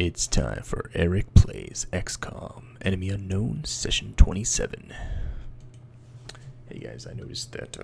It's time for Eric Plays XCOM, Enemy Unknown, Session 27. Hey guys, I noticed that,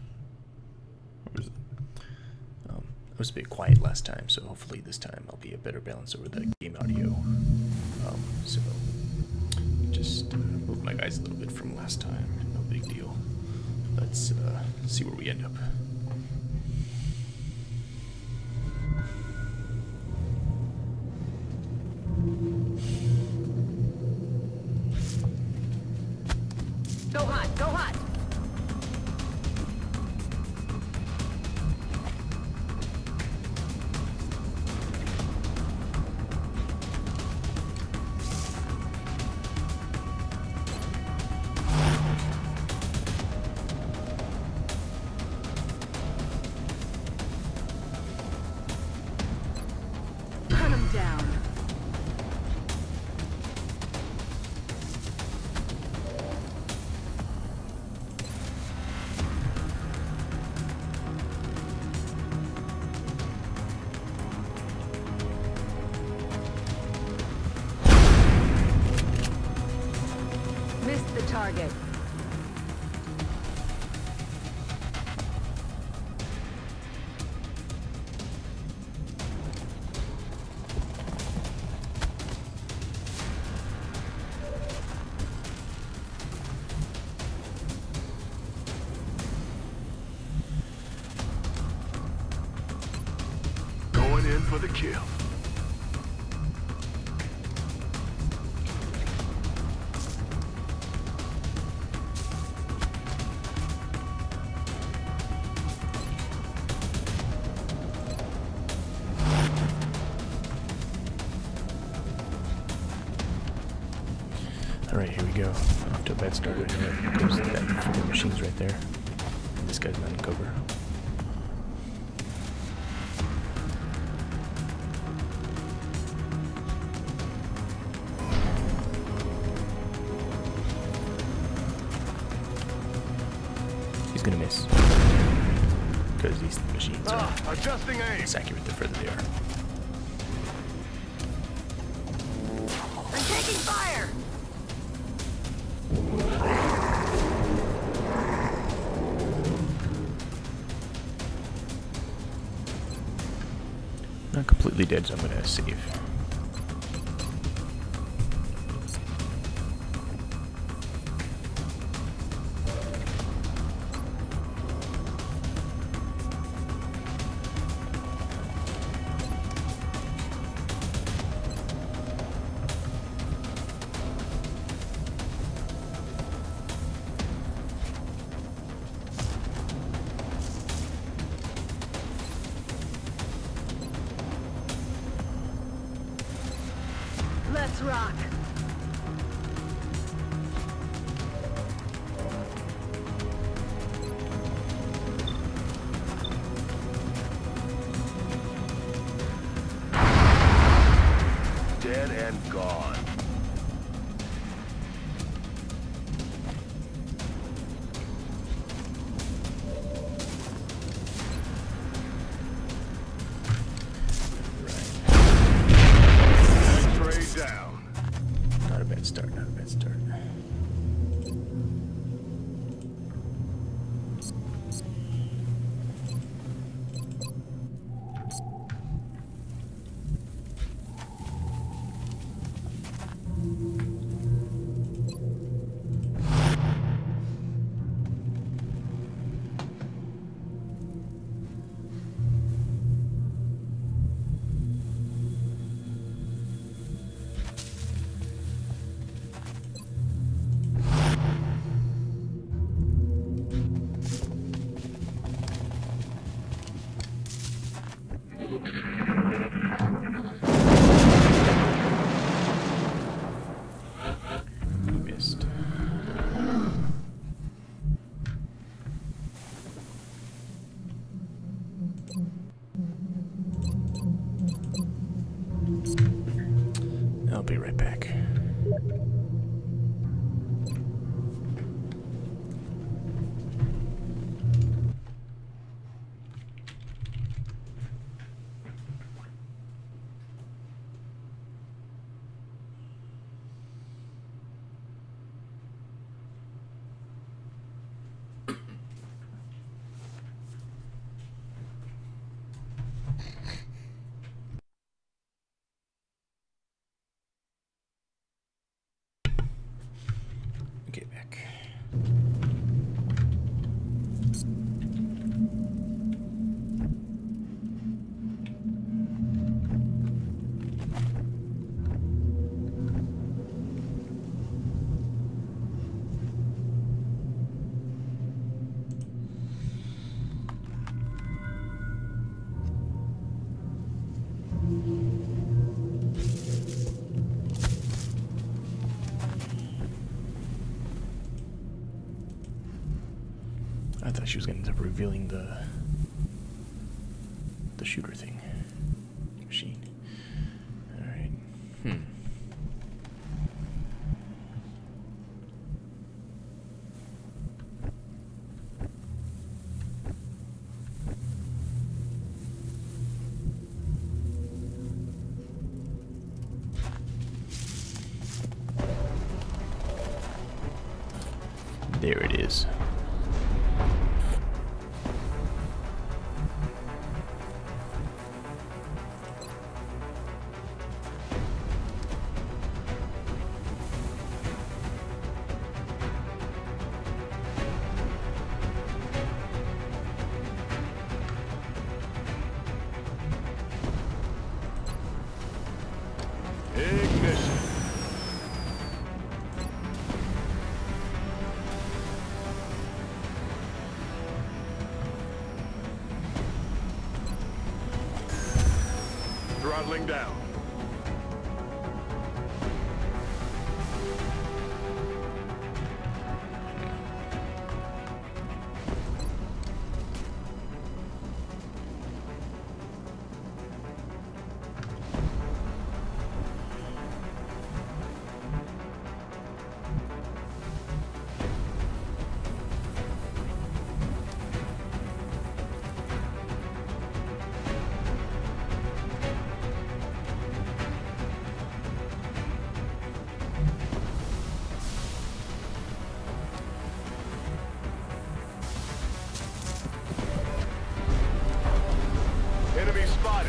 I was a bit quiet last time, so hopefully this time I'll be a better balance over the game audio. So, just move my guys a little bit from last time, no big deal. Let's see where we end up. Go hot, go hot! Hunt 'em down. Missed the target. Going in for the kill. Alright, here we go. Off to a bad start. There's that four machines right there. And this guy's not in cover. He's gonna miss. Because these machines are Adjusting aim. less accurate the further they are. I'm taking fire! Not completely dead, so I'm gonna save. Let's rock! Dead and gone. X-ray down. Not a bad start, not a bad start. Missed. I'll be right back. thought she was going to end up revealing the shooter thing. Machine. Alright. There it is. Ignition. Throttling down. Enemy spotted.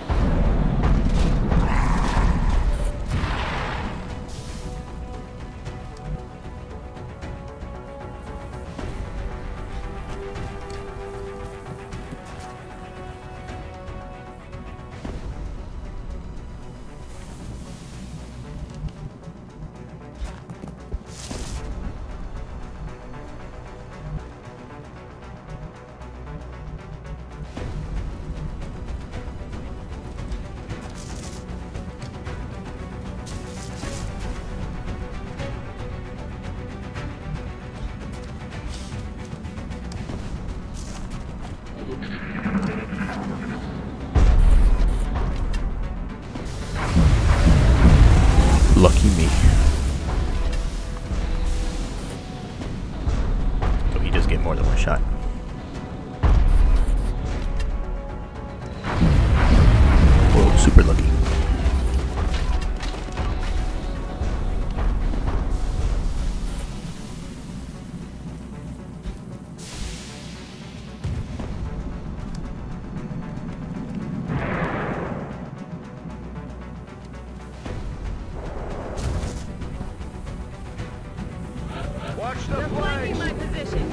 Lucky me. So he does get more than one shot. Whoa, super lucky. Watch the They're flanking my flanks. position.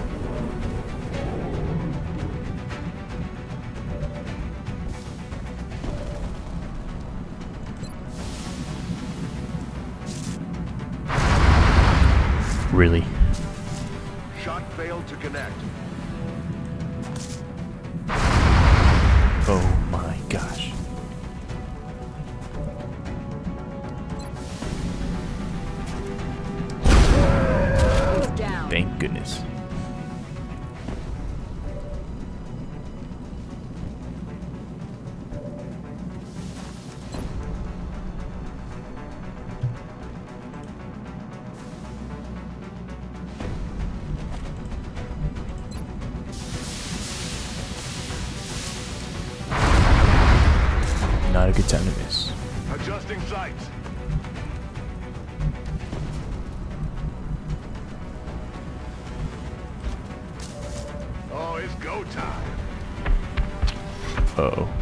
Really? Shot failed to connect. Oh my gosh. He's down. Thank goodness. Not a good time to miss. Adjusting sights. Oh, it's go time. Uh-oh.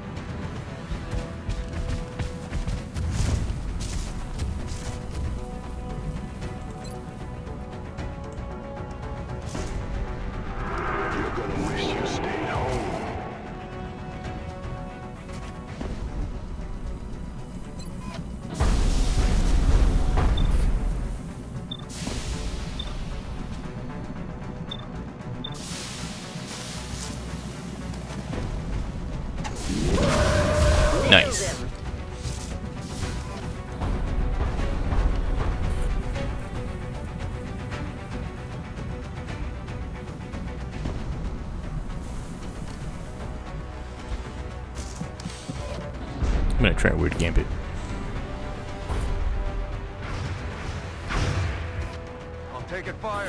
You're gonna wish you stayed home. Nice. I'm gonna try a weird gambit. I'll take it fire.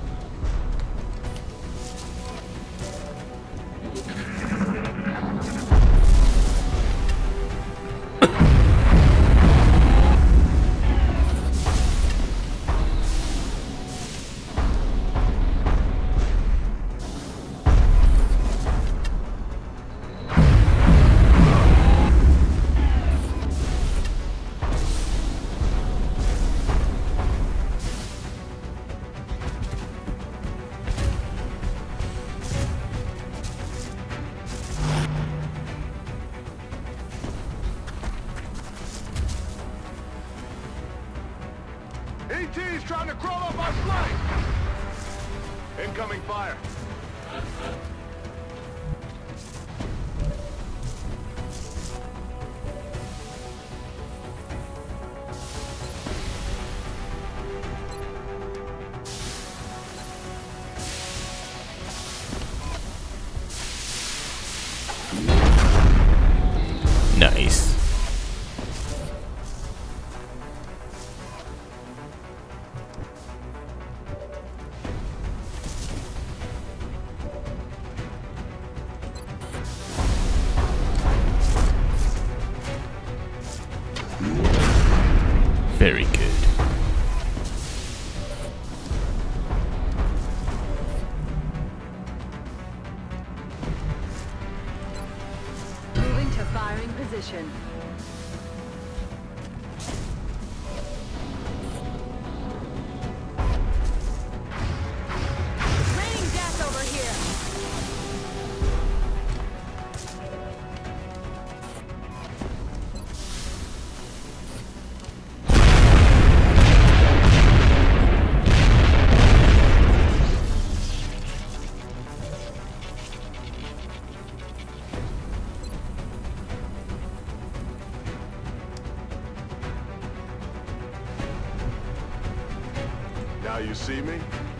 ET's trying to crawl up our flank! Incoming fire! Nice. Very good. Moving to firing position. Raining death over here. Now you see me?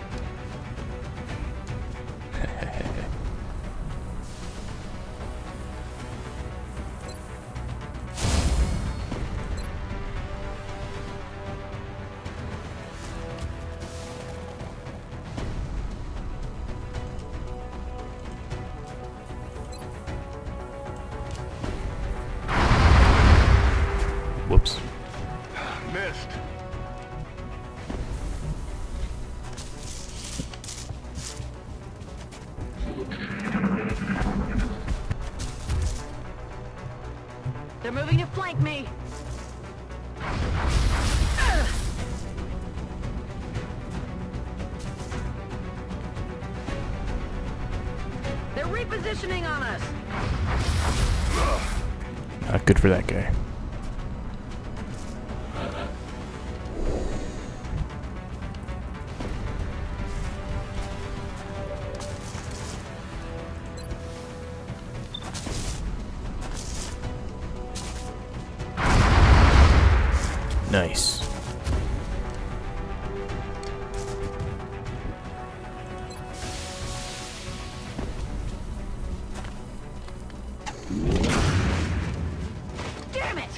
Whoops. Missed. They're moving to flank me. They're repositioning on us. Not good for that guy. Nice. Damn it!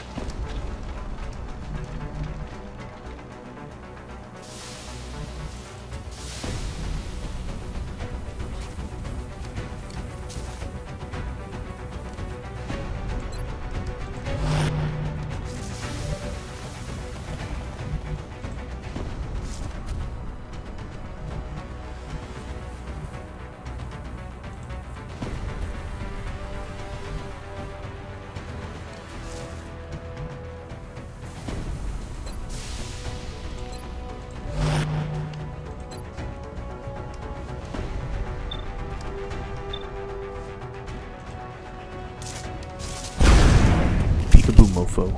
Peekaboo mofo.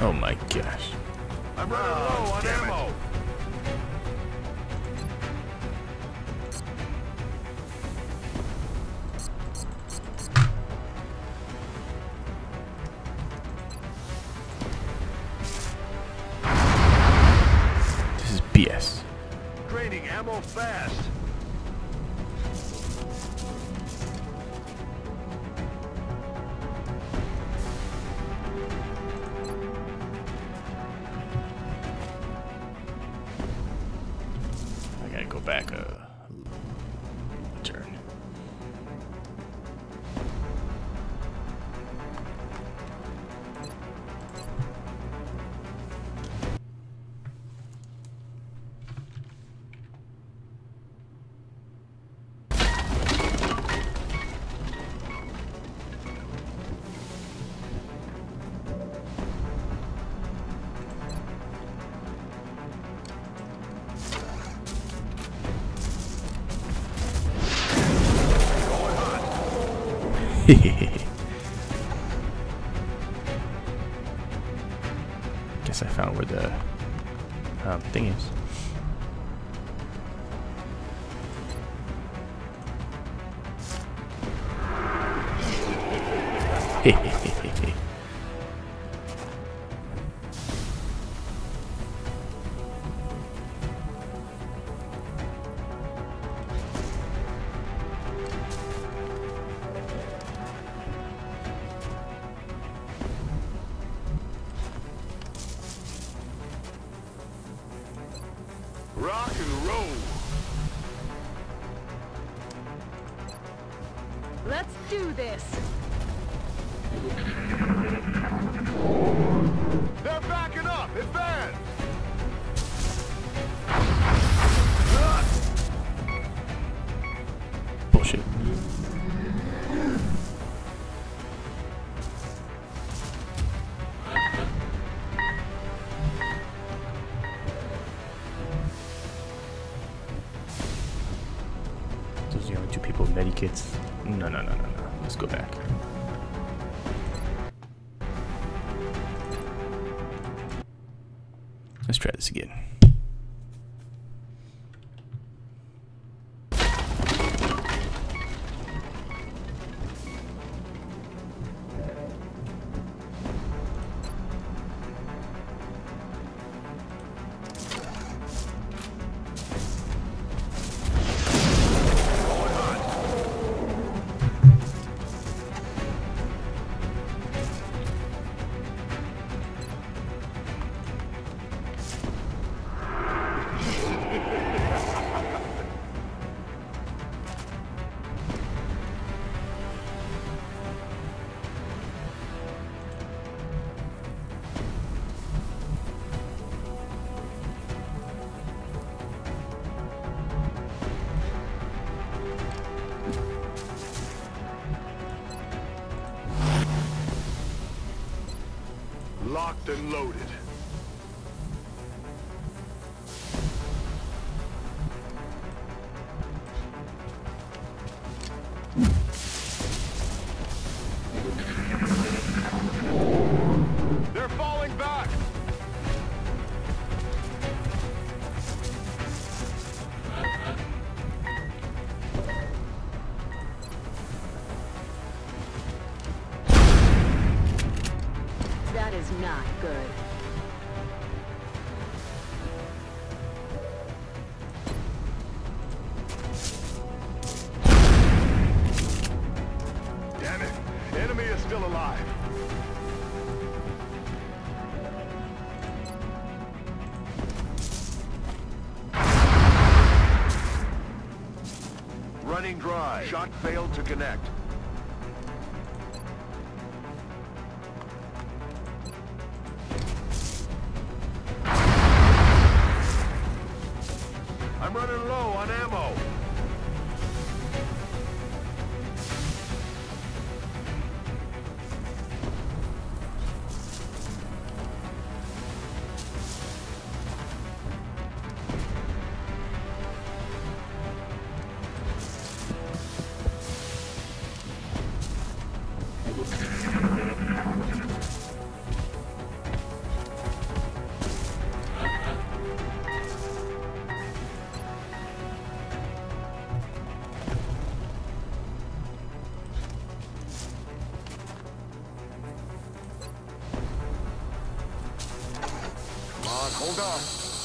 Oh my gosh. I'm running low on ammo. This is BS. Draining ammo fast. I gotta go back a turn. Guess I found where the thing is. Rock and roll. Let's do this. They're backing up. Advance. Bullshit. Those are the only two people with medikits. No. Let's go back. Let's try this again. Locked and loaded. They're falling back. That is not good. Damn it. Enemy is still alive. Running dry. Shot failed to connect. I'm running low on ammo. Almost off.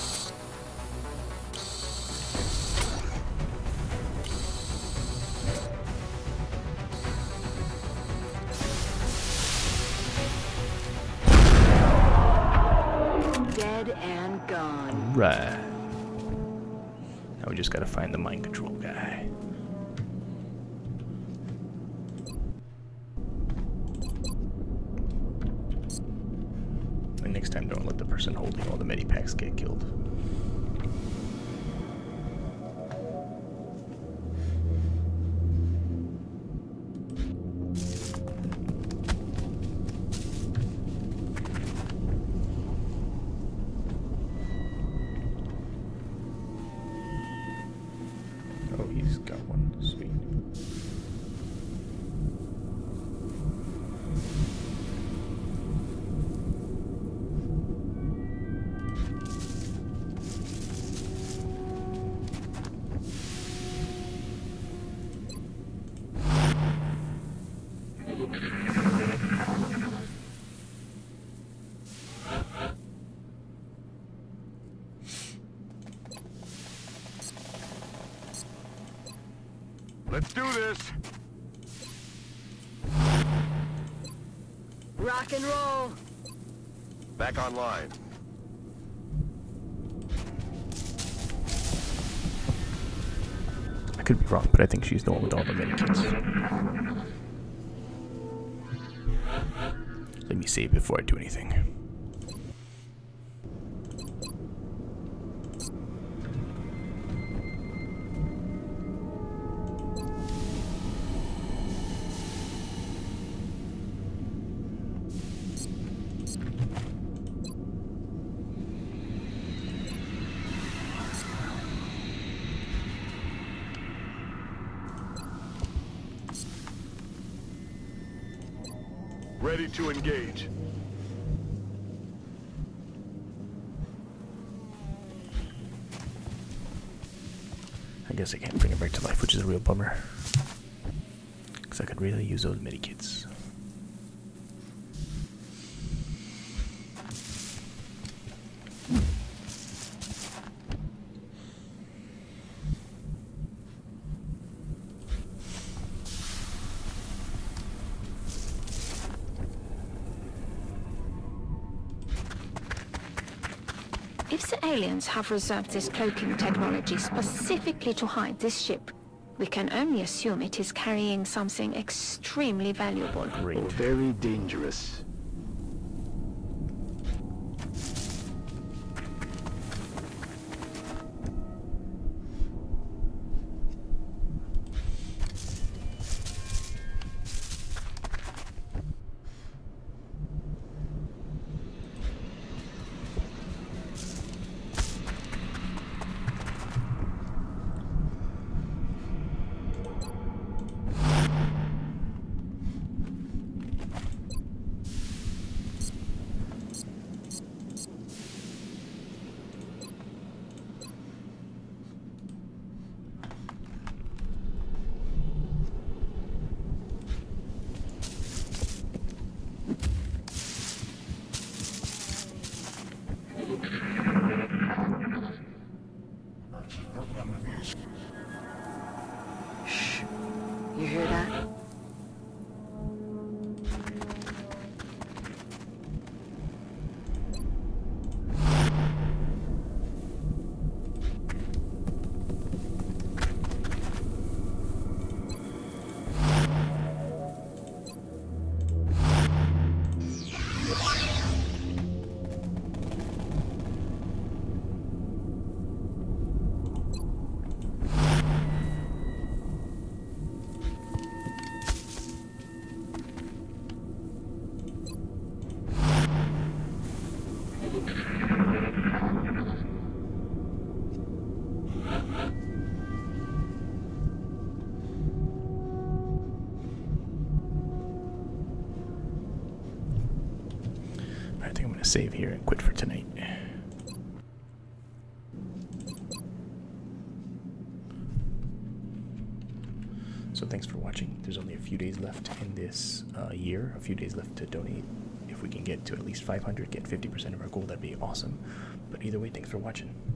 Dead and gone. Right. Now we just gotta find the mind control guy. And next time, don't let the person holding all the medipacks get killed. Oh, he's got one. Sweet. Let's do this. Rock and roll. Back online. I could be wrong, but I think she's the one with all the medikits. Let me save before I do anything. Ready to engage. I guess I can't bring her back to life, which is a real bummer. Because I could really use those medikits. If the aliens have reserved this cloaking technology specifically to hide this ship, we can only assume it is carrying something extremely valuable. Great. Or very dangerous. Shh. You hear that? I think I'm going to save here and quit for tonight. So thanks for watching. There's only a few days left in this year, a few days left to donate. If we can get to at least 500, get 50% of our goal, that'd be awesome. But either way, thanks for watching.